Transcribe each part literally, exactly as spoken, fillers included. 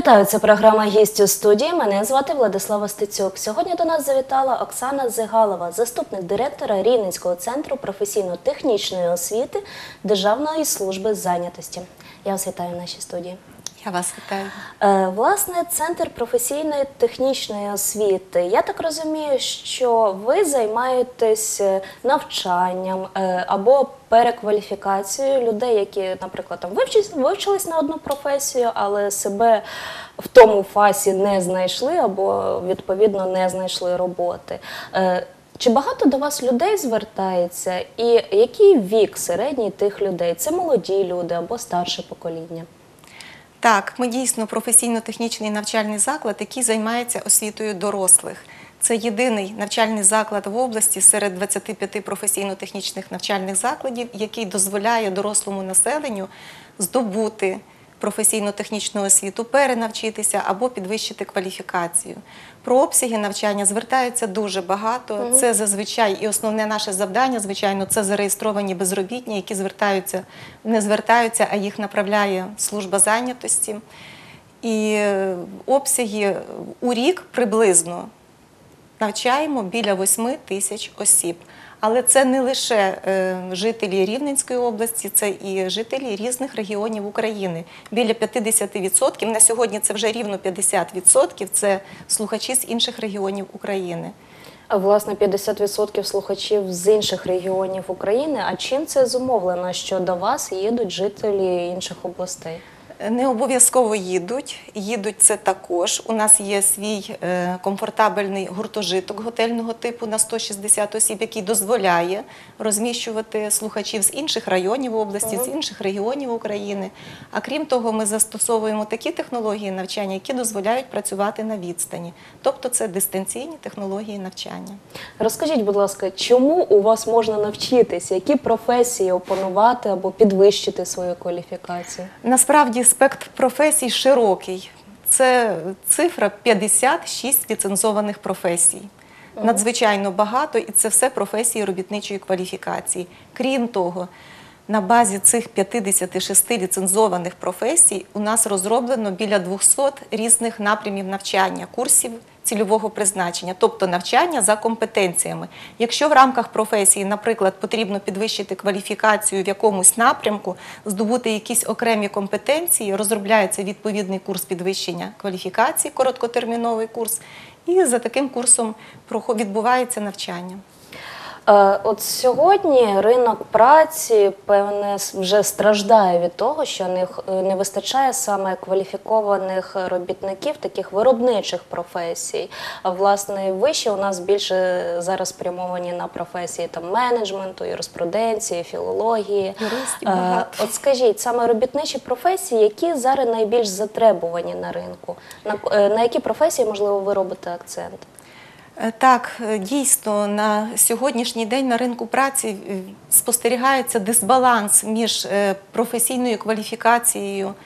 Вітаю, це програма «Гість у студії». Мене звати Владислава Стецюк. Сьогодні до нас завітала Оксана Зигалова, заступник директора Рівненського центру професійно-технічної освіти Державної служби зайнятості. Я вас вітаю в нашій студії. Я вас вітаю. Власне, Центр професійної технічної освіти. Я так розумію, що ви займаєтесь навчанням або перекваліфікацією людей, які, наприклад, там вивчились на одну професію, але себе в тому фасі не знайшли або, відповідно, не знайшли роботи. Чи багато до вас людей звертається і який вік середній тих людей? Це молоді люди або старше покоління? Так, ми дійсно професійно-технічний навчальний заклад, який займається освітою дорослих. Це єдиний навчальний заклад в області серед двадцяти п'яти професійно-технічних навчальних закладів, який дозволяє дорослому населенню здобути професійно-технічну освіту, перенавчитися або підвищити кваліфікацію. Про обсяги навчання звертаються дуже багато. Угу. Це зазвичай і основне наше завдання, звичайно, це зареєстровані безробітні, які звертаються, не звертаються, а їх направляє служба зайнятості. І обсяги у рік приблизно навчаємо біля восьми тисяч осіб. Але це не лише е, жителі Рівненської області, це і жителі різних регіонів України. Біля п'ятдесят відсотків, на сьогодні це вже рівно п'ятдесят відсотків, це слухачі з інших регіонів України. А, власне, п'ятдесят відсотків слухачів з інших регіонів України. А чим це зумовлено, що до вас їдуть жителі інших областей? Не обов'язково їдуть, їдуть це також. У нас є свій е, комфортабельний гуртожиток готельного типу на сто шістдесят осіб, який дозволяє розміщувати слухачів з інших районів області, uh-huh. з інших регіонів України. А крім того, ми застосовуємо такі технології навчання, які дозволяють працювати на відстані. Тобто це дистанційні технології навчання. Розкажіть, будь ласка, чому у вас можна навчитися? Які професії опанувати або підвищити свою кваліфікацію? Насправді, спектр професій широкий. Це цифра п'ятдесят шість ліцензованих професій. Ага. Надзвичайно багато, і це все професії робітничої кваліфікації. Крім того, на базі цих п'ятдесят шість ліцензованих професій у нас розроблено біля двохсот різних напрямів навчання, курсів цільового призначення, тобто навчання за компетенціями. Якщо в рамках професії, наприклад, потрібно підвищити кваліфікацію в якомусь напрямку, здобути якісь окремі компетенції, розробляється відповідний курс підвищення кваліфікації, короткотерміновий курс, і за таким курсом відбувається навчання. От сьогодні ринок праці, певне, вже страждає від того, що не вистачає саме кваліфікованих робітників, таких виробничих професій. А, власне, вищі у нас більше зараз спрямовані на професії там, менеджменту, юриспруденції, філології. Юристів багато. От скажіть, саме робітничі професії, які зараз найбільш затребувані на ринку? На, на які професії, можливо, ви робите акцент? Так, дійсно, на сьогоднішній день на ринку праці спостерігається дисбаланс між професійною кваліфікацією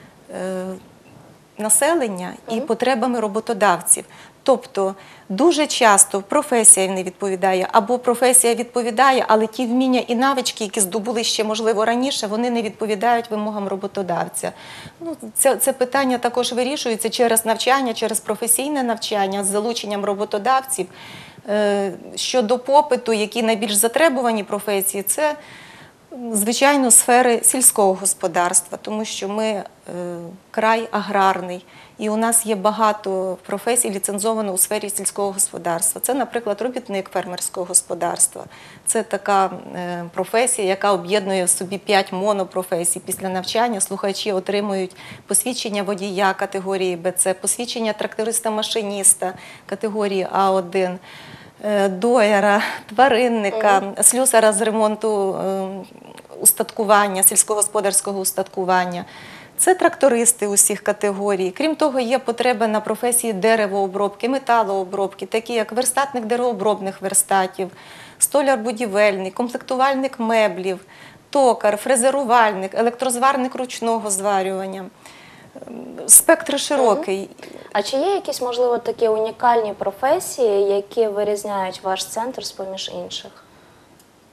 населення і потребами роботодавців. Тобто, дуже часто професія не відповідає, або професія відповідає, але ті вміння і навички, які здобули ще, можливо, раніше, вони не відповідають вимогам роботодавця. Ну, це, це питання також вирішується через навчання, через професійне навчання з залученням роботодавців. Е, щодо попиту, які найбільш затребувані професії, це, звичайно, сфери сільського господарства, тому що ми е, край аграрний. І у нас є багато професій ліцензовано у сфері сільського господарства. Це, наприклад, робітник фермерського господарства. Це така е, професія, яка об'єднує в собі п'ять монопрофесій. Після навчання слухачі отримують посвідчення водія категорії Б С, посвідчення тракториста-машиніста категорії А один, е, дояра, тваринника, mm. слюсара з ремонту е, устаткування, сільськогосподарського устаткування. Це трактористи усіх категорій. Крім того, є потреба на професії деревообробки, металообробки, такі як верстатник деревообробних верстатів, столяр-будівельник, комплектувальник меблів, токар, фрезерувальник, електрозварник ручного зварювання. Спектр широкий. А чи є якісь, можливо, такі унікальні професії, які вирізняють ваш центр з-поміж інших?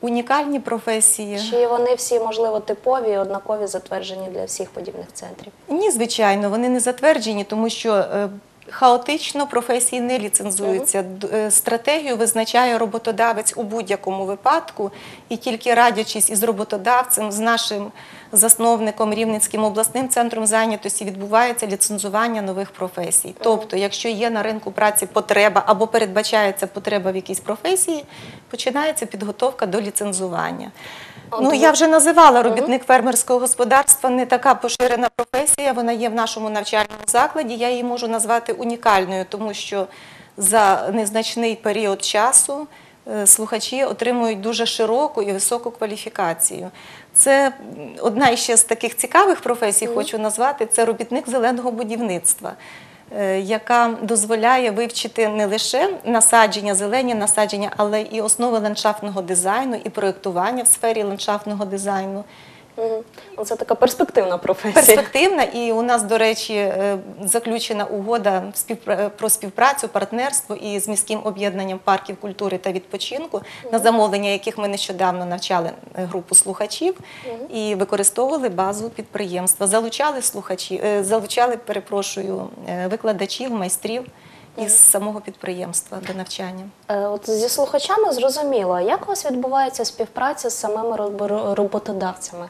Унікальні професії. Чи вони всі, можливо, типові і однакові, затверджені для всіх подібних центрів? Ні, звичайно, вони не затверджені, тому що е, хаотично професії не ліцензуються. Д- е, Стратегію визначає роботодавець у будь-якому випадку, і тільки радячись із роботодавцем, з нашим засновником Рівненським обласним центром зайнятості, відбувається ліцензування нових професій. Тобто, якщо є на ринку праці потреба або передбачається потреба в якійсь професії, починається підготовка до ліцензування. Ну, ви- я вже називала робітник фермерського господарства, не така поширена професія, вона є в нашому навчальному закладі. Я її можу назвати унікальною, тому що за незначний період часу е, слухачі отримують дуже широку і високу кваліфікацію. Це м, одна із ще з таких цікавих професій, хочу назвати, це робітник зеленого будівництва, е, яка дозволяє вивчити не лише насадження, зелені насадження, але і основи ландшафтного дизайну і проєктування в сфері ландшафтного дизайну. Мгм. Це така перспективна професія. Перспективна, і у нас, до речі, е, заключена угода співпра- про співпрацю, партнерство із міським об'єднанням парків культури та відпочинку, на замовлення яких ми нещодавно навчали е, групу слухачів і використовували базу підприємства. Залучали слухачі, е, залучали, перепрошую, е, викладачів, майстрів із самого підприємства до навчання. Е, От зі слухачами зрозуміло, як у вас відбувається співпраця з самими роб- роботодавцями?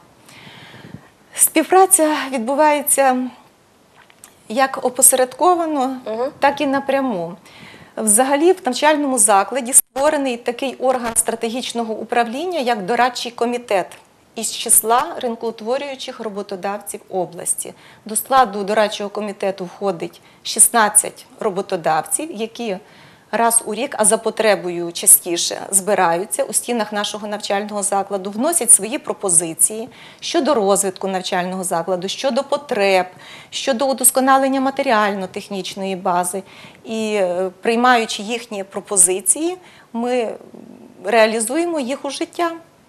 Співпраця відбувається як опосередковано, так і напряму. Взагалі в навчальному закладі створений такий орган стратегічного управління, як дорадчий комітет із числа ринкоутворюючих роботодавців області. До складу дорадчого комітету входить шістнадцять роботодавців, які раз у рік, а за потребою частіше, збираються у стінах нашого навчального закладу, вносять свої пропозиції щодо розвитку навчального закладу, щодо потреб, щодо удосконалення матеріально-технічної бази. І е, приймаючи їхні пропозиції, ми реалізуємо їх у життя.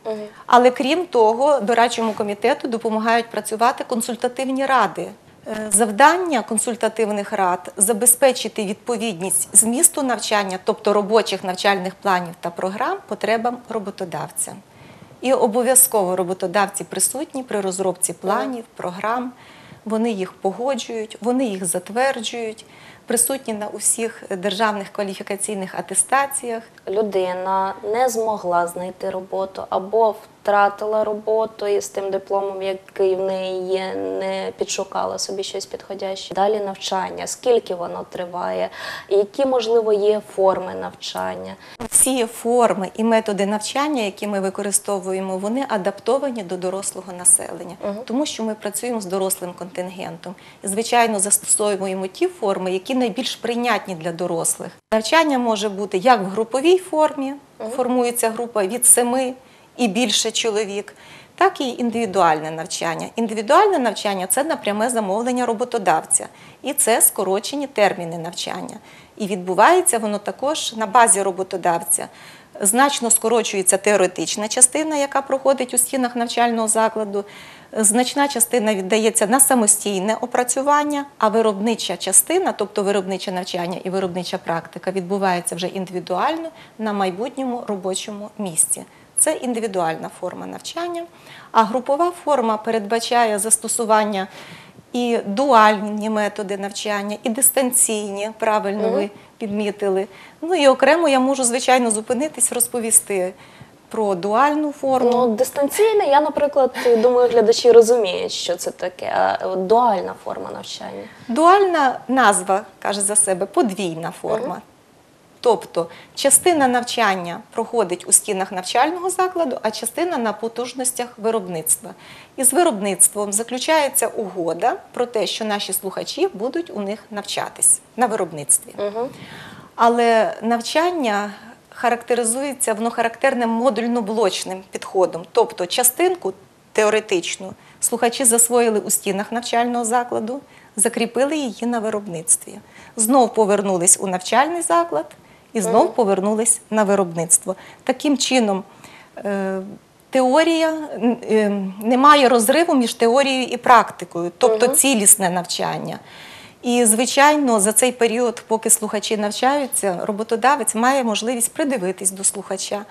Але крім того, дорадчому комітету допомагають працювати консультативні ради. Е, Завдання консультативних рад – забезпечити відповідність змісту навчання, тобто робочих навчальних планів та програм, потребам роботодавця. І обов'язково роботодавці присутні при розробці планів, програм, вони їх погоджують, вони їх затверджують, присутні на усіх державних кваліфікаційних атестаціях. Людина не змогла знайти роботу або втратила роботу і з тим дипломом, який в неї є, не підшукала собі щось підходяще. Далі навчання, скільки воно триває, які, можливо, є форми навчання. Всі форми і методи навчання, які ми використовуємо, вони адаптовані до дорослого населення, тому що ми працюємо з дорослим контингентом. І, звичайно, застосовуємо ті форми, які найбільш прийнятні для дорослих. Навчання може бути як в груповій формі, формується група від семи і більше чоловік, так і індивідуальне навчання. Індивідуальне навчання – це напряме замовлення роботодавця, і це скорочені терміни навчання. І відбувається воно також на базі роботодавця. Значно скорочується теоретична частина, яка проходить у стінах навчального закладу. Значна частина віддається на самостійне опрацювання, а виробнича частина, тобто виробниче навчання і виробнича практика, відбувається вже індивідуально на майбутньому робочому місці. Це індивідуальна форма навчання, а групова форма передбачає застосування і дуальні методи навчання, і дистанційні, правильно ви підмітили. Ну і окремо я можу, звичайно, зупинитись, розповісти про дуальну форму. Ну, дистанційне, я, наприклад, думаю, глядачі розуміють, що це таке, а от дуальна форма навчання. Дуальна назва каже за себе подвійна форма. Тобто частина навчання проходить у стінах навчального закладу, а частина на потужностях виробництва. І з виробництвом заключається угода про те, що наші слухачі будуть у них навчатись на виробництві. Угу. Але навчання характеризується, воно характерним модульно-блочним підходом. Тобто частинку теоретичну слухачі засвоїли у стінах навчального закладу, закріпили її на виробництві. Знов повернулись у навчальний заклад і знов повернулись на виробництво. Таким чином, е, теорія, е, немає розриву між теорією і практикою, тобто цілісне навчання. І, звичайно, за цей період, поки слухачі навчаються, роботодавець має можливість придивитись до слухача.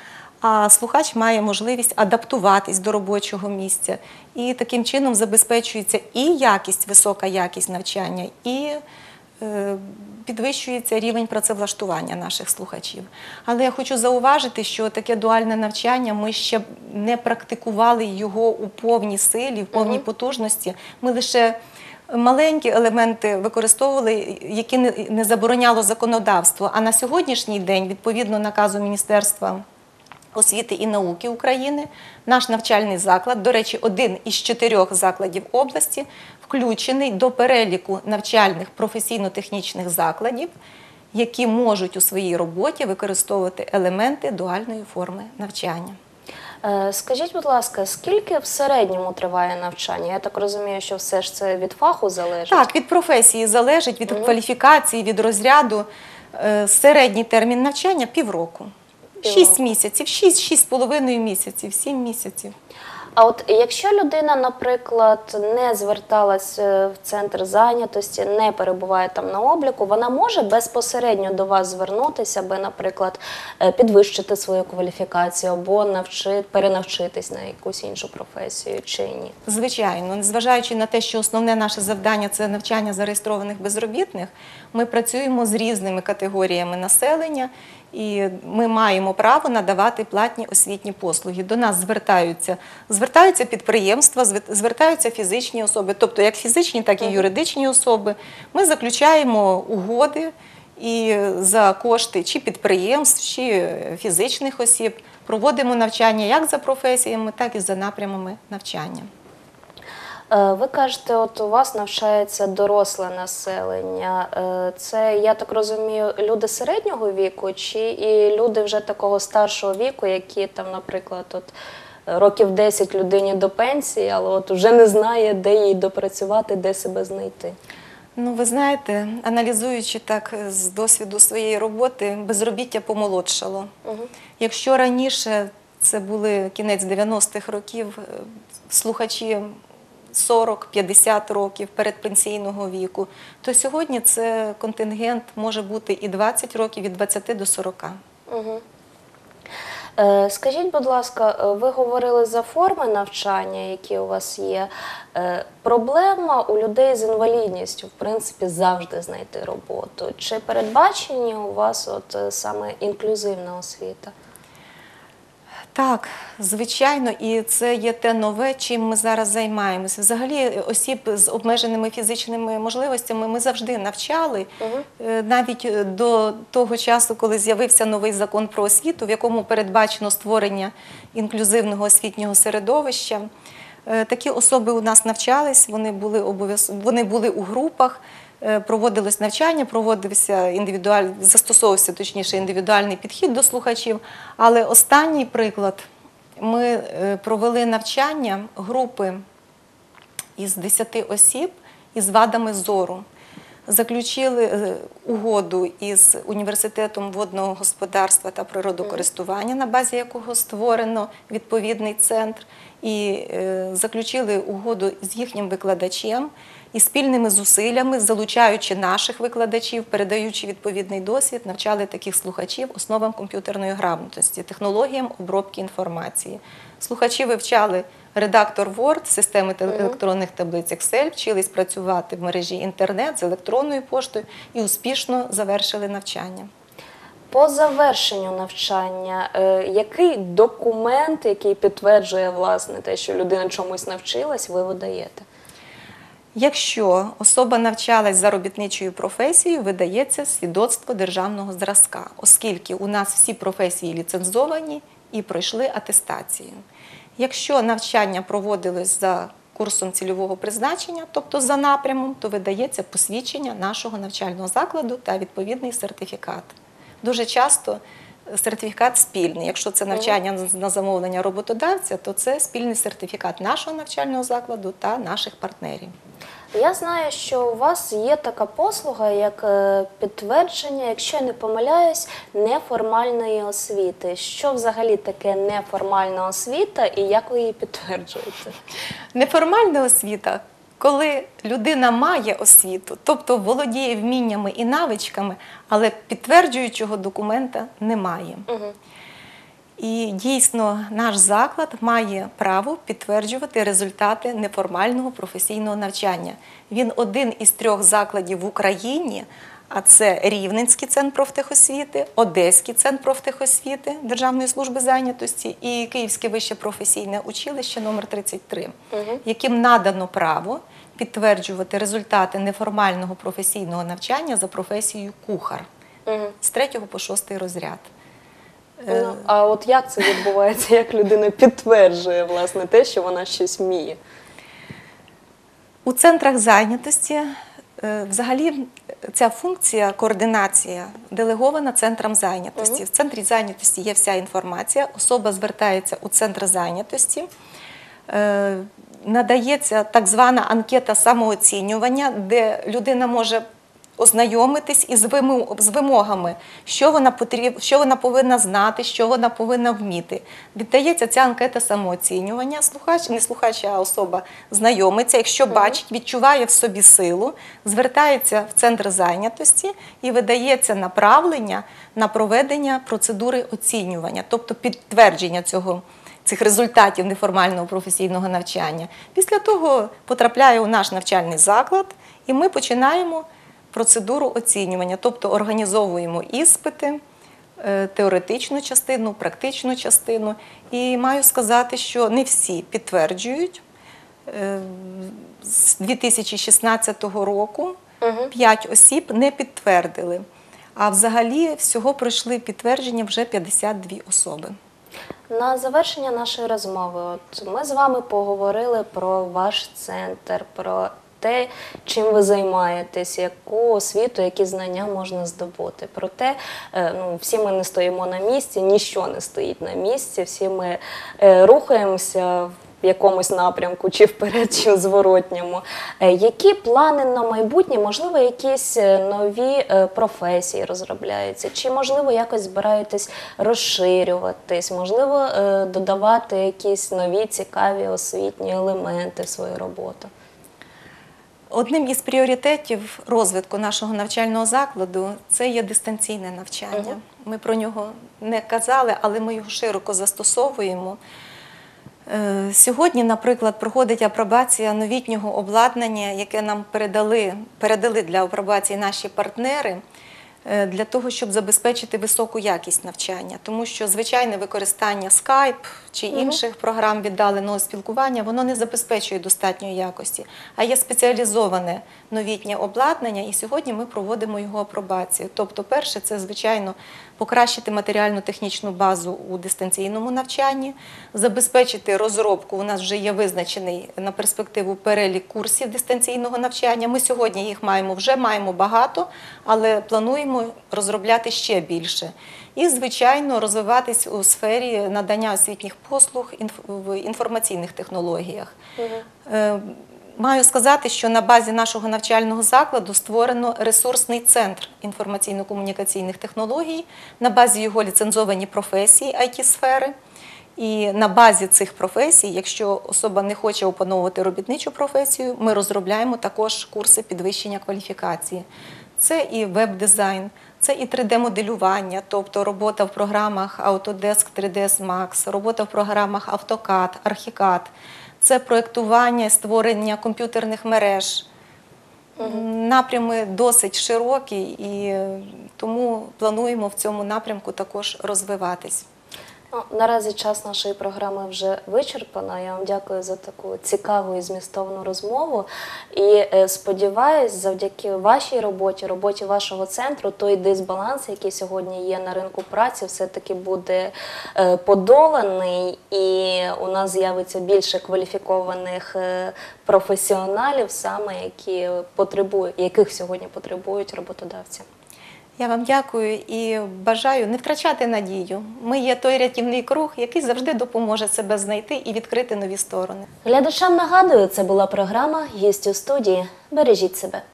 а слухач має можливість адаптуватись до робочого місця. І таким чином забезпечується і якість, висока якість навчання, і е, підвищується рівень працевлаштування наших слухачів. Але я хочу зауважити, що таке дуальне навчання, ми ще не практикували його у повній силі, в повній Мгм. потужності. Ми лише маленькі елементи використовували, які не, не забороняло законодавство. А на сьогоднішній день, відповідно наказу Міністерства освіти і науки України, наш навчальний заклад, до речі, один із чотирьох закладів області, включений до переліку навчальних професійно-технічних закладів, які можуть у своїй роботі використовувати елементи дуальної форми навчання. Е, Скажіть, будь ласка, скільки в середньому триває навчання? Я так розумію, що все ж це від фаху залежить. Так, від професії залежить, від кваліфікації, від розряду. Е, Середній термін навчання – півроку. Шість місяців, шість, шість з половиною місяців, сім місяців. А от якщо людина, наприклад, не зверталась е, в центр зайнятості, не перебуває там на обліку, вона може безпосередньо до вас звернутися, аби, наприклад, е, підвищити свою кваліфікацію або навчи, перенавчитись на якусь іншу професію чи ні? Звичайно, незважаючи на те, що основне наше завдання – це навчання зареєстрованих безробітних, ми працюємо з різними категоріями населення, і ми маємо право надавати платні освітні послуги. До нас звертаються, звертаються підприємства, звертаються фізичні особи, тобто як фізичні, так і юридичні особи. Ми заключаємо угоди і за кошти чи підприємств, чи фізичних осіб проводимо навчання як за професіями, так і за напрямами навчання. Е, Ви кажете, от у вас навчається доросле населення. Е, Це, я так розумію, люди середнього віку чи і люди вже такого старшого віку, які там, наприклад, от років десять людині до пенсії, але от вже не знає, де їй допрацювати, де себе знайти? Ну, ви знаєте, аналізуючи так з досвіду своєї роботи, безробіття помолодшало. Угу. Якщо раніше це були кінець дев'яностих років, слухачі сорок-п'ятдесят років передпенсійного віку, то сьогодні це контингент може бути і двадцять років, від двадцяти до сорока. Угу. Е, Скажіть, будь ласка, ви говорили за форми навчання, які у вас є. Е, Проблема у людей з інвалідністю, в принципі, завжди знайти роботу. Чи передбачені у вас от е, саме інклюзивна освіта? Так, звичайно, і це є те нове, чим ми зараз займаємося. Взагалі, осіб з обмеженими фізичними можливостями ми завжди навчали, Угу. навіть до того часу, коли з'явився новий закон про освіту, в якому передбачено створення інклюзивного освітнього середовища. Такі особи у нас навчались, вони були, обов'яз... вони були у групах, проводилось навчання, проводився індивідуаль... застосовувався, точніше, індивідуальний підхід до слухачів. Але останній приклад, ми провели навчання групи із десяти осіб із вадами зору. Заключили угоду із Університетом водного господарства та природокористування, на базі якого створено відповідний центр, і заключили угоду з їхнім викладачем, і спільними зусиллями, залучаючи наших викладачів, передаючи відповідний досвід, навчали таких слухачів основам комп'ютерної грамотності, технологіям обробки інформації. Слухачі вивчали редактор Word, системи електронних таблиць Excel, вчились працювати в мережі інтернет з електронною поштою і успішно завершили навчання. По завершенню навчання, е, який документ, який підтверджує, власне, те, що людина чомусь навчилась, ви видаєте? Якщо особа навчалась за робітничою професією, видається свідоцтво державного зразка, оскільки у нас всі професії ліцензовані і пройшли атестацію. Якщо навчання проводилось за курсом цільового призначення, тобто за напрямом, то видається посвідчення нашого навчального закладу та відповідний сертифікат. Дуже часто сертифікат спільний. Якщо це навчання на замовлення роботодавця, то це спільний сертифікат нашого навчального закладу та наших партнерів. Я знаю, що у вас є така послуга, як е, підтвердження, якщо я не помиляюсь, неформальної освіти. Що взагалі таке неформальна освіта і як ви її підтверджуєте? Неформальна освіта – коли людина має освіту, тобто володіє вміннями і навичками, але підтверджуючого документа немає. Угу. І дійсно наш заклад має право підтверджувати результати неформального професійного навчання. Він один із трьох закладів в Україні, а це Рівненський центр профтехосвіти, Одеський центр профтехосвіти Державної служби зайнятості і Київське вище професійне училище номер тридцять три, Угу. яким надано право підтверджувати результати неформального професійного навчання за професією кухар Угу. з третього по шостий розряд. Ну, а от як це відбувається, як людина підтверджує, власне, те, що вона щось вміє? У центрах зайнятості е, взагалі ця функція, координація делегована центрам зайнятості. Мгм. В центрі зайнятості є вся інформація, особа звертається у центр зайнятості, е, надається так звана анкета самооцінювання, де людина може ознайомитись із вимог- з вимогами, що вона, потріб, що вона повинна знати, що вона повинна вміти. Віддається ця анкета самооцінювання, слухач, не слухач, а особа знайомиться, якщо бачить, відчуває в собі силу, звертається в центр зайнятості і видається направлення на проведення процедури оцінювання, тобто підтвердження цього, цих результатів неформального професійного навчання. Після того потрапляє у наш навчальний заклад, і ми починаємо процедуру оцінювання, тобто організовуємо іспити, е, теоретичну частину, практичну частину. І маю сказати, що не всі підтверджують. Е, З дві тисячі шістнадцятого року Угу. п'ять осіб не підтвердили, а взагалі всього пройшли підтвердження вже п'ятдесят дві особи. На завершення нашої розмови, от ми з вами поговорили про ваш центр, про те, чим ви займаєтесь, яку освіту, які знання можна здобути. Проте, е, ну, всі ми не стоїмо на місці, ніщо не стоїть на місці, всі ми е, рухаємося в якомусь напрямку, чи вперед, чи в зворотньому. Е, Які плани на майбутнє? Можливо, якісь е, нові е, професії розробляються? Чи, можливо, якось збираєтесь розширюватись? Можливо, е, додавати якісь нові цікаві освітні елементи в свою роботу? Одним із пріоритетів розвитку нашого навчального закладу це є дистанційне навчання. Мгм. Ми про нього не казали, але ми його широко застосовуємо. Е, Сьогодні, наприклад, проходить апробація новітнього обладнання, яке нам передали, передали для апробації наші партнери, е, для того, щоб забезпечити високу якість навчання. Тому що звичайне використання Skype чи Мгм. інших програм віддаленого спілкування, воно не забезпечує достатньої якості, а є спеціалізоване новітнє обладнання, і сьогодні ми проводимо його апробацію. Тобто, перше, це, звичайно, покращити матеріально-технічну базу у дистанційному навчанні, забезпечити розробку, у нас вже є визначений на перспективу перелік курсів дистанційного навчання. Ми сьогодні їх маємо, вже маємо багато, але плануємо розробляти ще більше. І, звичайно, розвиватись у сфері надання освітніх послуг інф- в інформаційних технологіях. Е, Маю сказати, що на базі нашого навчального закладу створено ресурсний центр інформаційно-комунікаційних технологій, на базі його ліцензовані професії ай ті-сфери. І на базі цих професій, якщо особа не хоче опановувати робітничу професію, ми розробляємо також курси підвищення кваліфікації. Це і веб-дизайн, це і три де-моделювання, тобто робота в програмах Autodesk три ді ес Max, робота в програмах AutoCAD, ArchiCAD. Це проєктування і створення комп'ютерних мереж. Напрями досить широкі, і е, тому плануємо в цьому напрямку також розвиватись. Ну, наразі час нашої програми вже вичерпано. Я вам дякую за таку цікаву і змістовну розмову. І е, сподіваюсь, завдяки вашій роботі, роботі вашого центру, той дисбаланс, який сьогодні є на ринку праці, все-таки буде е, подоланий, і у нас з'явиться більше кваліфікованих е, професіоналів, саме які потребують, яких сьогодні потребують роботодавці. Я вам дякую і бажаю не втрачати надію. Ми є той рятівний круг, який завжди допоможе себе знайти і відкрити нові сторони. Глядачам нагадую, це була програма «Гість у студії». Бережіть себе.